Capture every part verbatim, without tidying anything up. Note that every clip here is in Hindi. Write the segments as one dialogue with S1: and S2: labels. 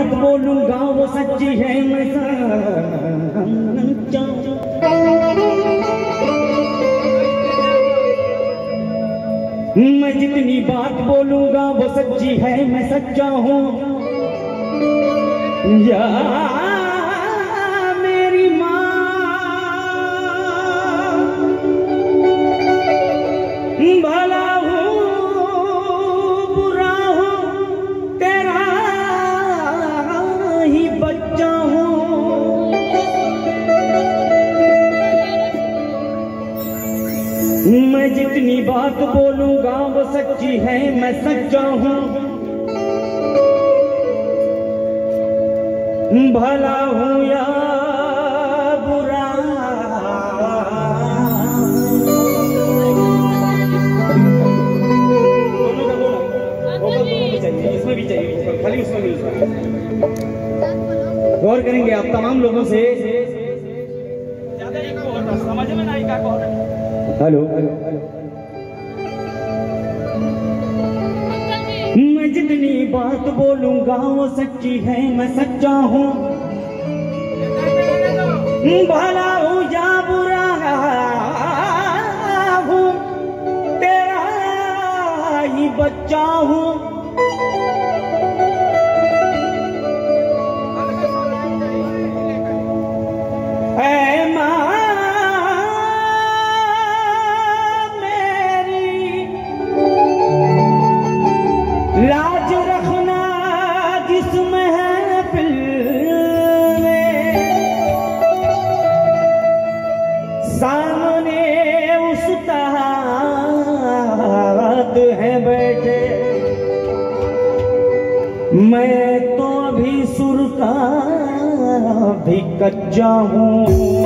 S1: बात बोलूंगा वो सच्ची है, मैं सच्चा। मैं जितनी बात बोलूंगा वो सच्ची है, मैं सच्चा हूँ। या मेरी माँ भला हूँ बुरा हूँ तेरा ही बच्चा हूँ। मैं जितनी बात बोलूंगा वो सच्ची है, मैं सच्चा हूँ। भला हूँ या बुरा, दोनों का बोला, दोनों भी चाहिए, इसमें भी चाहिए, खाली उसमें भी। गौर करेंगे आप तमाम लोगों से। ज्यादा एक को समझ में नहीं क्या कह रहे हैं। हेलो हेलो मैं जितनी बात बोलूंगा वो सच्ची है, मैं सच्चा हूँ। भला हूँ या बुरा हूँ तेरा ही बच्चा हूँ। ऐ माँ लाज रखना जिसमें है दिल में, सामने उस्ताद है बैठे। मैं तो अभी सुर का भी कच्चा हूँ।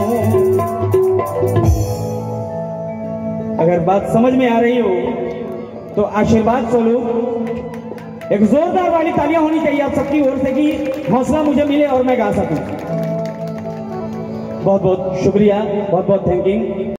S1: अगर बात समझ में आ रही हो तो आशीर्वाद स्वरूप एक जोरदार वाली तालियां होनी चाहिए आप सबकी ओर से कि हौसला मुझे मिले और मैं गा सकूं। बहुत बहुत शुक्रिया, बहुत बहुत थैंकिंग।